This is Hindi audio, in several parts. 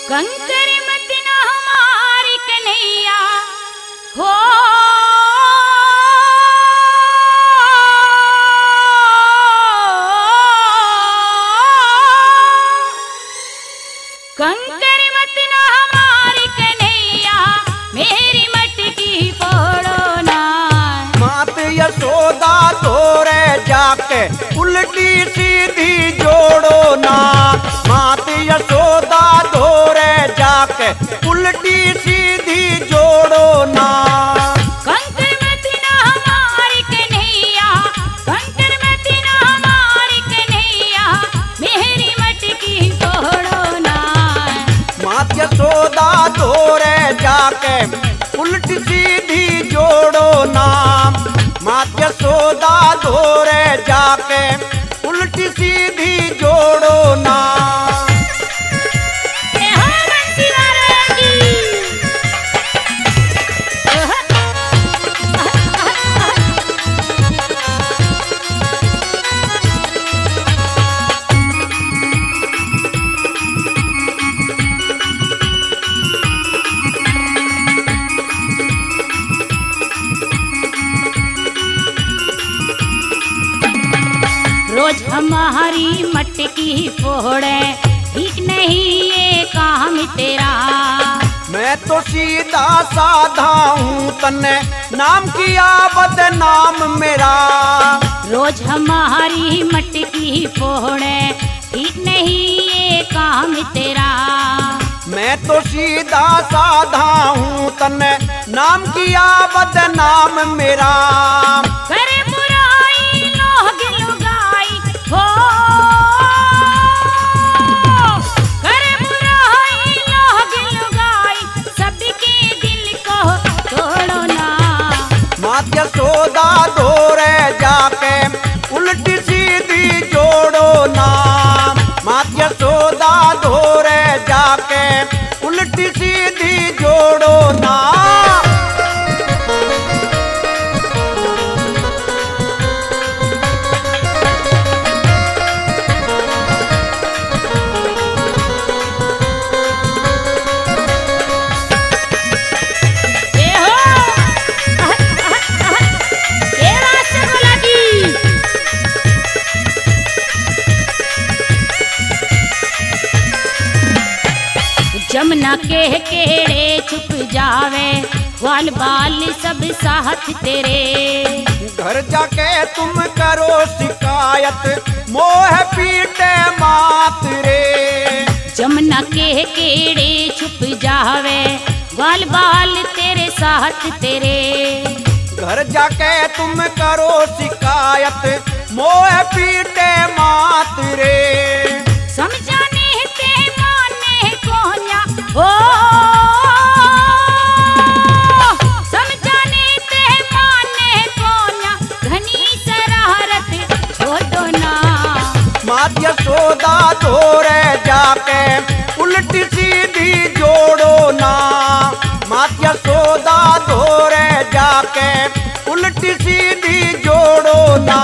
कंकर मत न हमारी कन्हैया हो, कंकर मत न हमारी कन्हैया मेरी मटकी फोड़ो ना। मात यशोदा तोरे जाके उल्टी सीधी जोड़ो ना। मात यशोदा तोरे जाके उल्टी सीधी जोड़ो ना। कंकर मत न हमारी कन्हैया, कंकर मत न हमारी कन्हैया मेरी मटकी फोड़ो ना। मात यशोदा तोरे जाके उल्टी सीधी जोड़ो ना। मात यशोदा तोरे जाके उल्टी सीधी जोड़ो ना। रोज हमारी मटकी फोड़े ठीक नहीं ये काम तेरा। मैं तो सीधा साधा हूँ तन्ने नाम किया बदनाम मेरा। रोज हमारी मटकी फोड़े ठीक नहीं ये काम तेरा। मैं तो सीधा साधा हूँ तन्ने नाम किया बदनाम मेरा। करे बुराई लोग लुगाई हो, करे बुराई लोग लुगाई सबके दिल को तोड़ो ना। मात यशोदा तोरे जाके उल्टी सीधी जोड़ो ना। मात यशोदा तोरे जाके उल्टी सीधी जोड़ो ना। ये हो ये बात से बोला की जमुना के केड़े छुप जावे ग्वाल बाल सब साथ तेरे। घर जाके तुम करो शिकायत मोह पीटे मात रे। जमुना के केड़े छुप जावे ग्वाल बाल तेरे साथ तेरे। घर जाके तुम करो शिकायत मोह पीटे मात रे। समझाने ते माने कोन्या हो, समझाने ते माने कोन्या घनी शरारत छोड़ो ना। मात यशोदा तोरे जाके उल्टी सीधी जोड़ो ना। मात यशोदा तोरे जाके उल्टी सीधी जोड़ो ना।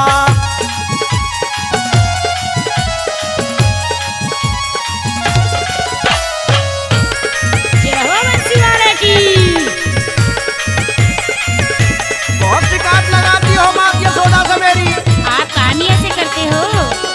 जय हो बंसीवाला की। बहुत शिकायत लगाती हो मात यशोदा से मेरी। आप कहानी ऐसे करते हो।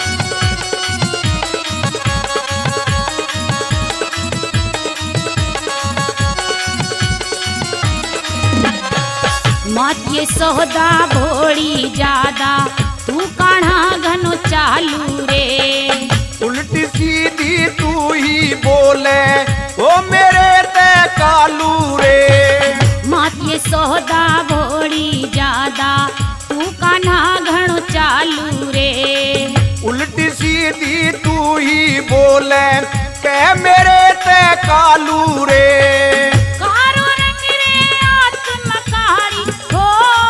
मात ये सोहदा भोड़ी ज्यादा तू काढ़ा घनो चालू रे। उल्टी सीधी तू ही बोले ओ मेरे ते कालू रे। मात ये सोहदा भोड़ी ज्यादा तू कान्हा घनो चालू रे। उल्टी सीधी तू ही बोले के मेरे ते कालू रे। कारो रंग रे आत्मकारी हो,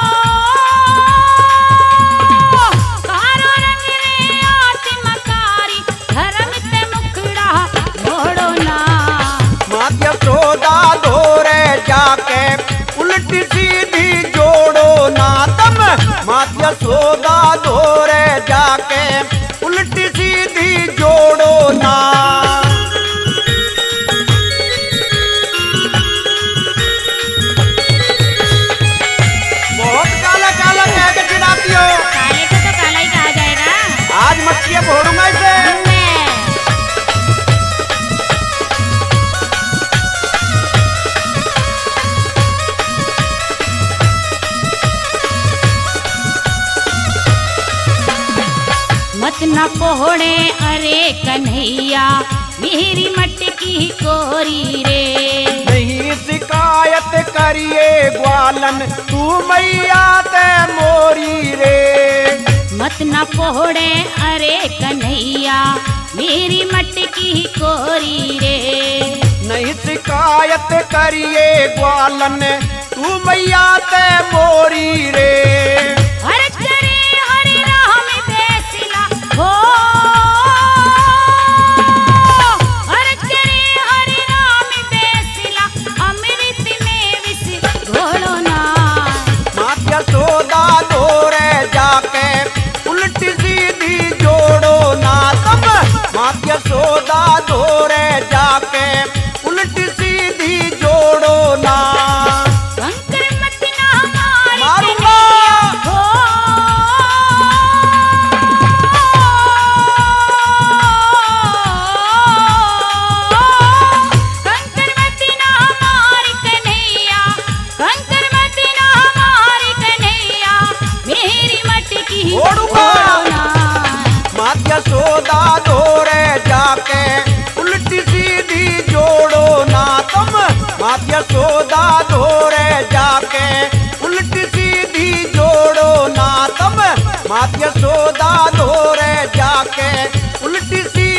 कारो रंग रे आत्मकारी धर्म ते मुखड़ा मोड़ो ना। मात यशोदा धोरे जाके उल्टी सीधी जोड़ो ना। तम मात यशोदा धोरे जाके उल्टी सीधी जोड़ो ना। मच्छी भोड़ूंगा इसे। मत न पोड़े अरे कन्हैया मेरी मटकी कोरी रे। नहीं शिकायत करिए ग्वालन तू मैया ते मोरी रे। मत न पोड़े अरे कन्हैया मेरी मटकी कोरी रे। नहीं शिकायत करिए ग्वालन तू मैया ते मोरी रे। हरज करे हरि राम बेसिला हो, हरज करे हरि राम बेसिला अमृत में विष घोलो ना। मात्या सोदा दोरे जाके उल्टी सीधी जोड़ो ना तुम। मात्या सोदा दोरे जाके उल्टी सीधी जोड़ो ना। कंकर मत ना हमारी मारूंगा। कन्हैया हो, कंकर मत ना हमारी कन्हैया, कंकर मत ना हमारी कन्हैया मेरी मटकी जोड़ूंगा। जोड़ो ना। मात्या सोदा दोरे जाके उल्टी सीधी जोड़ो ना तुम। मात्या सोदा दोरे जाके उल्टी सीधी जोड़ो ना तुम। मात्या सोदा दोरे जाके उल्टी सीधी